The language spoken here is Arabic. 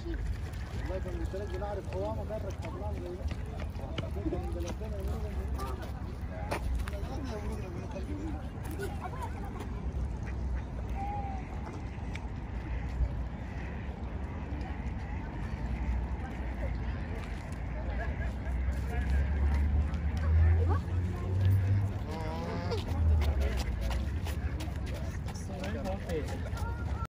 والله كان قلت لك بنعرف قوامه كان ركبناه زي ده.